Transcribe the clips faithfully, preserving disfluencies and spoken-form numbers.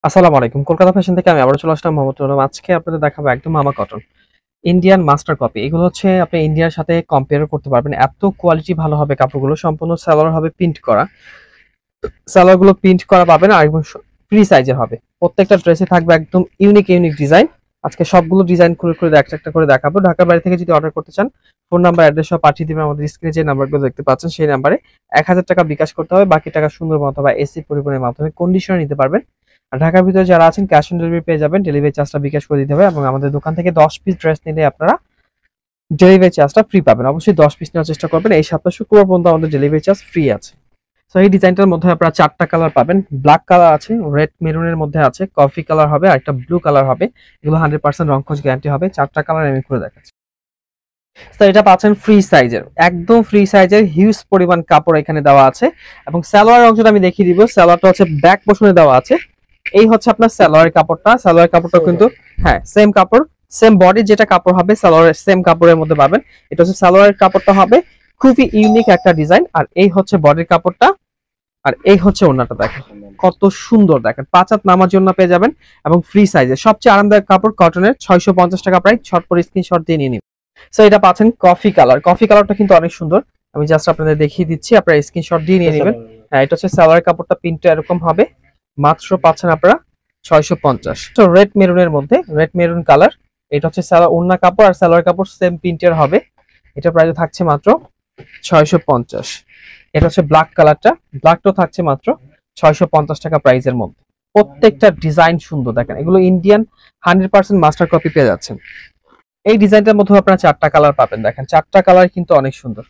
আসসালামু আলাইকুম। কলকাতা ফ্যাশন থেকে আমি আবারও চলে আসলাম মোহাম্মদ রুলাম। আজকে আপনাদের দেখাবো একদম মামা কটন ইন্ডিয়ান মাস্টার কপি। এগুলো হচ্ছে আপনি ইন্ডিয়ার সাথে কম্পেয়ার করতে পারবেন, এত কোয়ালিটি ভালো হবে। কাপড়গুলো সম্পূর্ণ সালোয়ার হবে প্রিন্ট করা, সালোয়ার গুলো প্রিন্ট করা পাবেন আর একদম ফ্রি সাইজের হবে। প্রত্যেকটা ড্রেসে থাকবে একদম ইউনিক ইউনিক ডিজাইন। আজকে সবগুলো ডিজাইন করে করে একটা একটা করে দেখাবো। ঢাকার বাইরে থেকে যদি অর্ডার করতে চান, ফোন নাম্বার অ্যাড্রেস সব পাঠিয়ে দিবেন। আমাদের স্ক্রিনে যে নাম্বারগুলো দেখতে পাচ্ছেন সেই নাম্বারে এক হাজার টাকা বিকাশ করতে হবে, বাকি টাকা সুন্দর মতো বা এসি পরিবহনের মাধ্যমে কন্ডিশনে নিতে পারবেন। আর ঢাকার ভিতরে যারা আছেন ক্যাশ অন ডেলিভারি পেয়ে যাবেন, ডেলিভারি চার্জটা বিকাশ করে দিতে হবে। এবং আমাদের দোকান থেকে দশ পিস ড্রেস নিলে আপনারা ডেলিভারি চার্জটা ফ্রি পাবেন। অবশ্যই দশ পিস নেওয়ার চেষ্টা করবেন। এই সপ্তাহ শুক্রবার পর্যন্ত আমাদের ডেলিভারি চার্জ ফ্রি আছে। সো এই ডিজাইনটার মধ্যে আপনারা চারটা কালার পাবেন। ব্ল্যাক কালার আছে, রেড মেরুনের মধ্যে আছে, কফি কালার হবে আর একটা ব্লু কালার হবে। এগুলো হান্ড্রেড পার্সেন্ট রংকশ গ্যারান্টি হবে। চারটা কালার আমি করে দেখাচ্ছি। তো এটা পাচ্ছেন ফ্রি সাইজের, একদম ফ্রি সাইজের হিউজ পরিমাণ কাপড় এখানে দেওয়া আছে। এবং সালোয়ার অংশটা আমি দেখিয়ে দিব। সালোয়ারটা হচ্ছে ব্যাক পোর্শনে দেওয়া আছে। এই হচ্ছে আপনার সালোয়ারের কাপড়টা। সালোয়ার কাপড়টা কিন্তু হ্যাঁ সেম কাপড়, সেম বডি যেটা কাপড় হবে সালোয়ারের সেম কাপড়ের মধ্যে পাবেন। এটা হচ্ছে সালোয়ারের কাপড়টা হবে খুবই ইউনিক একটা ডিজাইন। আর এই হচ্ছে বডির কাপড়টা, আর এই হচ্ছে ওড়নাটা। দেখেন কত সুন্দর, দেখেন পাঁচ হাত নামার জন্য পেয়ে যাবেন এবং ফ্রি সাইজে। সবচেয়ে আরামদায়ক কাপড় কটনের, ছয়শো পঞ্চাশ টাকা প্রাইস। ছটপট স্ক্রিনশট দিয়ে নিয়ে নিন। সো এটা পাচ্ছেন কফি কালার। কফি কালারটা কিন্তু অনেক সুন্দর, আমি জাস্ট আপনাদের দেখিয়ে দিচ্ছি, আপনারা স্ক্রিনশট দিয়ে নিয়ে নেবেন। হ্যাঁ এটা হচ্ছে সালোয়ার কাপড়টা, প্রিন্টটা এরকম হবে। মাত্র পাচ্ছেন আপনারা ছয়শো পঞ্চাশ। তো রেড মেরুনের মধ্যে, রেড মেরুন কালার। এটা হচ্ছে সালোয়ার ওড়না কাপড় আর সালোয়ার কাপড় সেম প্রিন্টের হবে। এটা প্রাইস থাকছে মাত্র ছয়শো পঞ্চাশ। এটা হচ্ছে ব্ল্যাক কালারটা, ব্ল্যাকটাও থাকছে মাত্র ছয়শো পঞ্চাশ টাকা প্রাইসের মধ্যে। প্রত্যেকটা ডিজাইন সুন্দর, দেখেন এগুলো Indian hundred percent master copy পেয়ে যাচ্ছেন। এই ডিজাইনটার মধ্যে আপনারা চারটা কালার পাবেন। দেখেন চারটা কালার কিন্তু অনেক সুন্দর।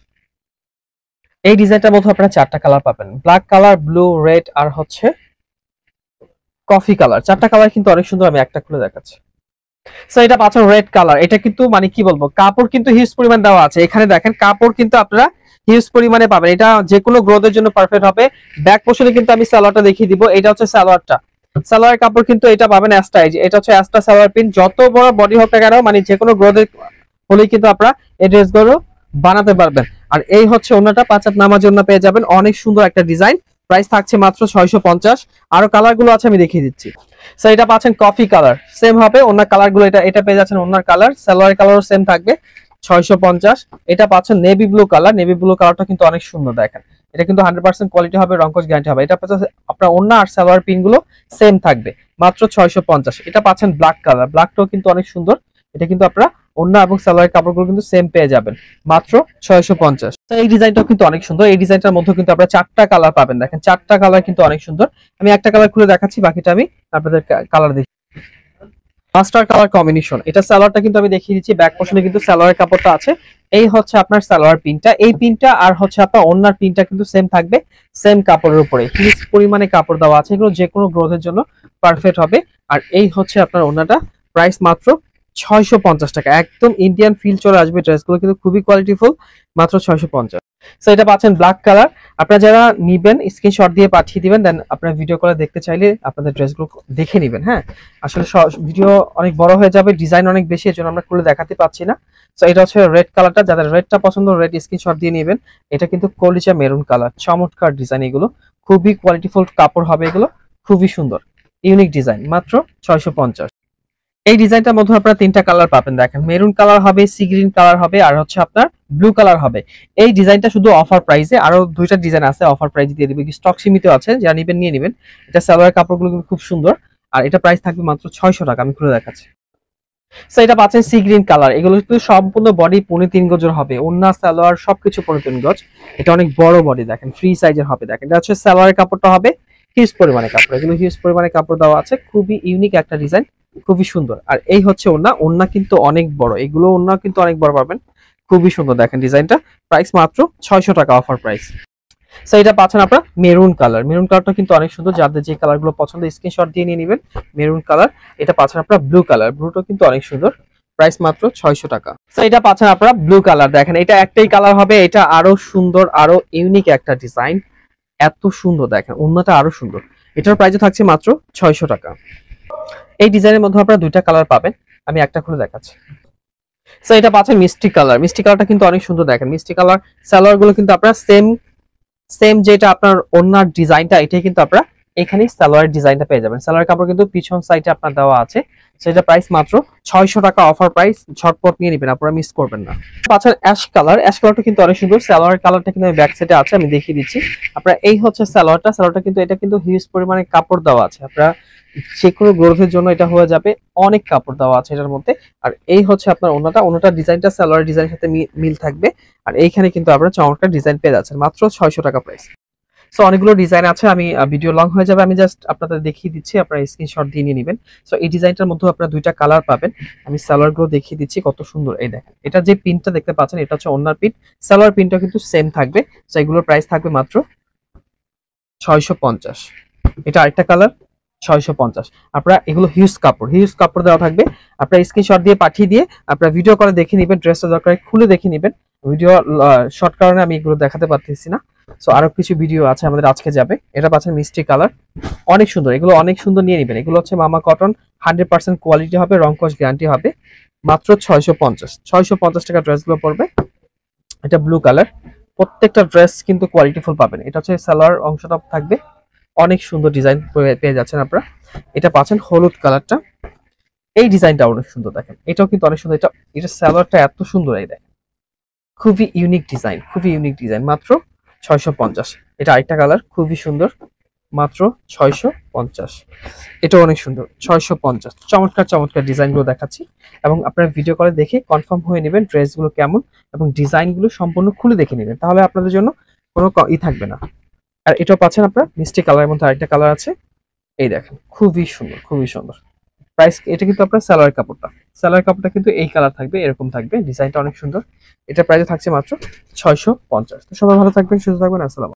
এই ডিজাইনটার মধ্যে আপনারা চারটা কালার পাবেন, ব্ল্যাক কালার, ব্লু, রেড আর হচ্ছে কফি কালার। চারটা কালার কিন্তু অনেক সুন্দর, আমি একটা খুলে দেখাচ্ছি। সো এটা পাচ্ছেন রেড কালার। এটা কিন্তু মানে কি বলবো, কাপড় কিন্তু হিউজ পরিমাণ দেওয়া আছে এখানে। দেখেন কাপড় কিন্তু আপনারা হিউজ পরিমাণে পাবেন। এটা যে কোনো গ্রোথের জন্য পারফেক্ট হবে। ব্যাক পোর্শনে কিন্তু আমি সালোয়ারটা দেখিয়ে দিব। এটা হচ্ছে সালোয়ারটা, সালোয়ার কাপড় কিন্তু এটা পাবেন অ্যাস্টা। এটা হচ্ছে অ্যাস্টা সালোয়ার প্রিন্ট। যত বড় বডি হোক না কেন, মানে যে কোনো গ্রোথের হলেই কিন্তু আপনারা এই ড্রেসগুলো বানাতে পারবেন। আর এই হচ্ছে ওনাটা, পাঁচ হাত নামার জন্য পেয়ে যাবেন। অনেক সুন্দর একটা ডিজাইন, প্রাইস থাকছে মাত্র ছয়শো পঞ্চাশ। আরো কালার গুলো আছে আমি দেখিয়ে দিচ্ছি। সো এটা পাচ্ছেন কফি কালার, সেম হবে ওনার কালার গুলো। এটা এটা পেয়ে যাচ্ছেন ওনার কালার, সালোয়ার কালারও সেম থাকবে ছয়শো পঞ্চাশ। এটা পাচ্ছেন navy blue colour. Navy blue কালারটা কিন্তু অনেক সুন্দর, দেখেন এটা কিন্তু হান্ড্রেড পার্সেন্ট কোয়ালিটি হবে, রংকশ গ্যারান্টি হবে। এটা পাচ্ছেন আপনার ওনা আর সালোয়ার পিন গুলো সেম থাকবে মাত্র ছয়শো পঞ্চাশ। এটা পাচ্ছেন ব্ল্যাক কালার, ব্ল্যাকটাও কিন্তু অনেক সুন্দর। এটা কিন্তু আপনারা ওন্না এবং সালোয়ার কাপড়গুলো কিন্তু সেম পেয়ে যাবেন মাত্র ছয়শো পঞ্চাশ। তো এই ডিজাইনটাও কিন্তু অনেক সুন্দর। এই ডিজাইনটার মধ্যে কিন্তু আপনারা চারটা কালার পাবেন। দেখেন চারটা কালার কিন্তু অনেক সুন্দর। আমি একটা কালার খুলে দেখাচ্ছি, বাকিটা আমি আপনাদের কালার দেখি। Master colour combination. এটা সালোয়ারটা কিন্তু আমি দেখিয়ে দিচ্ছি। ব্যাক পোর্শনে কিন্তু সালোয়ারের কাপড়টা আছে। এই হচ্ছে আপনার সালোয়ার পিনটা, এই পিনটা আর হচ্ছে আপনার ওন্নার পিনটা কিন্তু সেম থাকবে, সেম কাপড়ের উপরে হিউজ পরিমাণে কাপড় দেওয়া আছে। এগুলো যে কোনো গ্রোথের জন্য পারফেক্ট হবে। আর এই হচ্ছে আপনার ওন্নাটা, প্রাইস মাত্র ছয়শো পঞ্চাশ টাকা। একদম ইন্ডিয়ান ফিল চলে আসবে। ড্রেসগুলো কিন্তু খুবই কোয়ালিটিফুল, মাত্র ছয়শো পঞ্চাশ। সো এটা পাচ্ছেন ব্ল্যাক কালার। আপনারা যারা নিবেন স্ক্রিনশট দিয়ে পাঠিয়ে দিবেন, দেন আপনারা ভিডিও কলে দেখতে চাইলে আপনাদের ড্রেসগুলো দেখে নেবেন। হ্যাঁ আসলে ভিডিও অনেক বড় হয়ে যাবে, ডিজাইন অনেক বেশি, এজন্য আমরা খুলে দেখাতে পাচ্ছি না। সো এটা হচ্ছে রেড কালারটা, যাদের রেডটা পছন্দ রেড স্ক্রিনশট দিয়ে নেবেন। এটা কিন্তু কলিজা মেরুন কালার, চমৎকার ডিজাইন। এগুলো খুবই কোয়ালিটিফুল কাপড় হবে, এগুলো খুবই সুন্দর ইউনিক ডিজাইন, মাত্র ছয়শো পঞ্চাশ। এই ডিজাইনটার মধ্যে আপনারা তিনটা কালার পাবেন। দেখেন মেরুন কালার হবে, সি গ্রিন কালার হবে আর হচ্ছে আপনার ব্লু কালার হবে। এই ডিজাইনটা শুধু অফার প্রাইসে, আরো দুইটা ডিজাইন আছে অফার প্রাইসে দিয়ে দিবে, স্টক সীমিত আছে, যারা নিবেন নিয়ে নেবেন। এটা সালোয়ার কাপড়গুলো কিন্তু খুব সুন্দর আর এটা প্রাইস থাকবে মাত্র ছয়শো টাকা। আমি খুলে দেখাচ্ছি। সো এটা পাচ্ছেন সি গ্রিন কালার। এগুলো কিন্তু সম্পূর্ণ বডি পৌনে তিন গজের হবে, ওন্না সালোয়ার সবকিছু পৌনে তিন গজ। এটা অনেক বড় বডি, দেখেন ফ্রি সাইজের হবে। দেখেন এটা হচ্ছে সালোয়ারের কাপড়টা হবে হিউজ পরিমাণে কাপড়, এগুলো হিউজ পরিমাণে কাপড় দেওয়া আছে। খুবই ইউনিক একটা ডিজাইন, খুবই সুন্দর। আর এই হচ্ছে ওন্না, ওন্না কিন্তু অনেক বড়, এগুলো ওন্না কিন্তু অনেক বড় পাবেন, খুবই সুন্দর। দেখেন ডিজাইনটা, প্রাইস মাত্র ছয়শো টাকা অফার প্রাইস। সো এটা পাচ্ছেন আপনারা মেরুন কালার। মেরুন কালারটা কিন্তু অনেক সুন্দর, যাদের যে কালারগুলো পছন্দ স্ক্রিনশট দিয়ে নিয়ে নেবেন। Maroon colour. এটা পাচ্ছেন আপনারা ব্লু কালার, ব্লুটা কিন্তু অনেক সুন্দর, প্রাইস মাত্র ছয়শো টাকা। সো এটা পাচ্ছেন আপনারা ব্লু কালার। দেখেন এটা একটাই কালার হবে, এটা আরো সুন্দর, আরো ইউনিক একটা ডিজাইন, এত সুন্দর। দেখেন ওন্নাটা আরো সুন্দর। এটার প্রাইস থাকছে মাত্র ছয়শো টাকা। এই ডিজাইনের মধ্যে আপনারা দুইটা কালার পাবেন, আমি একটা খুলে দেখাচ্ছি। সো এটা পাচ্ছেন মিষ্টি কালার। মিষ্টি কালারটা কিন্তু অনেক সুন্দর। দেখেন মিষ্টি কালার সালোয়ার গুলো কিন্তু আপনারা সেম সেম যেটা আপনার ওন্নার ডিজাইনটা, এটাই কিন্তু আপনারা এখানেই সালোয়ার ডিজাইনটা পেয়ে যাবেন। সালোয়ার কাপড় কিন্তু পিছন সাইডে আপনার দেওয়া আছে। সেটা প্রাইস মাত্র ছয়শো টাকা, অফার প্রাইস, ঝটপট নিয়ে নেবেন, আপনারা মিস করবেন না। পাচ্ছেন অ্যাশ কালার, অ্যাশ কালারটা কিন্তু অনেক সুন্দর। সালোয়ার কালারটা কিন্তু ব্যাক সাইডে আছে, আমি দেখিয়ে দিচ্ছি। আপনারা এই হচ্ছে সালোয়ারটা, সালোয়ারটা কিন্তু এটা কিন্তু হিউজ পরিমাণে কাপড় দেওয়া আছে, আপনারা যে কোনো গ্রোথের জন্য এটা হয়ে যাবে, অনেক কাপড় দেওয়া আছে এটার মধ্যে। আর এই হচ্ছে আপনার ওনাটা, ওনাটা ডিজাইনটা সালোয়ার ডিজাইনের সাথে মিল থাকবে। আর এইখানে কিন্তু আপনারা চমৎকার ডিজাইন পেয়ে যাচ্ছেন মাত্র ছয়শো টাকা প্রাইস। সো অনেকগুলো ডিজাইন আছে, আমি ভিডিও লং হয়ে যাবে, আমি জাস্ট আপনাদের দেখিয়ে দিচ্ছি, আপনারা স্ক্রিনশট দিয়ে নিয়ে নেবেন। সো এই ডিজাইনটার মধ্যে আপনারা দুইটা কালার পাবেন, আমি সালোয়ার গুলো দেখিয়ে দিচ্ছি কত সুন্দর। এই দেখেন, এটা যে প্রিন্টটা দেখতে পাচ্ছেন এটা হচ্ছে ওন্নার প্রিন্ট, সালোয়ার প্রিন্টটা কিন্তু সেম থাকবে। সো এগুলোর প্রাইস থাকবে মাত্র ছয়শো পঞ্চাশ। এটা আরেকটা কালার, ছয়শো পঞ্চাশ। আপনারা এগুলো হিউজ কাপড়, হিউজ কাপড় দেওয়া থাকবে, আপনারা স্ক্রিনশট দিয়ে পাঠিয়ে দিয়ে আপনারা ভিডিও করে দেখে নেবেন, ড্রেসটা দরকার খুলে দেখে নেবেন। ভিডিও শর্ট কারণে আমি এগুলো দেখাতে পারতেছি না। সো আরো কিছু ভিডিও আছে আমাদের আজকে যাবে। এটা পাচ্ছেন মিষ্টি কালার, অনেক সুন্দর, এগুলো অনেক সুন্দর, নিয়ে নেবেন। এগুলো হচ্ছে মামা কটন, হান্ড্রেড পার্সেন্ট কোয়ালিটি হবে, রং কস গ্যারান্টি হবে। মাত্র ছয়শো পঞ্চাশ, ছয়শো পঞ্চাশ টাকা ড্রেসগুলো পড়বে। এটা ব্লু কালার, প্রত্যেকটা ড্রেস কিন্তু কোয়ালিটিফুল পাবেন। এটা হচ্ছে সালোয়ার অংশটা থাকবে, অনেক সুন্দর ডিজাইন পেয়ে যাচ্ছেন আপনারা। এটা পাচ্ছেন হলুদ কালারটা, এই ডিজাইনটা অনেক সুন্দর, দেখেন এটাও কিন্তু অনেক সুন্দর। এটা এটা সালোয়ারটা এত সুন্দর, এই দেখেন খুবই ইউনিক ডিজাইন, খুবই ইউনিক ডিজাইন, মাত্র ছয়শো পঞ্চাশ। এটা আরেকটা কালার খুবই সুন্দর, মাত্র ছয়শো পঞ্চাশ। এটা অনেক সুন্দর, ছয়শো পঞ্চাশ। চমৎকার চমৎকার ডিজাইনগুলো দেখাচ্ছি, এবং আপনারা ভিডিও কলে দেখে কনফার্ম হয়ে নেবেন ড্রেসগুলো কেমন, এবং ডিজাইনগুলো সম্পূর্ণ খুলে দেখে নেবেন, তাহলে আপনাদের জন্য কোনো ই থাকবে না। আর এটাও পাচ্ছেন আপনারা মিষ্টি কালারের মধ্যে, আরেকটা কালার আছে, এই দেখেন খুবই সুন্দর, খুবই সুন্দর। প্রাইস, এটা কিন্তু আপনার সালোয়ার কাপড়টা, সালোয়ার কাপড়টা কিন্তু এই কালার থাকবে, এরকম থাকবে, ডিজাইনটা অনেক সুন্দর। এটা প্রাইসে থাকছে মাত্র ছয়শো পঞ্চাশ। তো সবাই ভালো থাকবেন, সুস্থ থাকবেন, আসসালাম।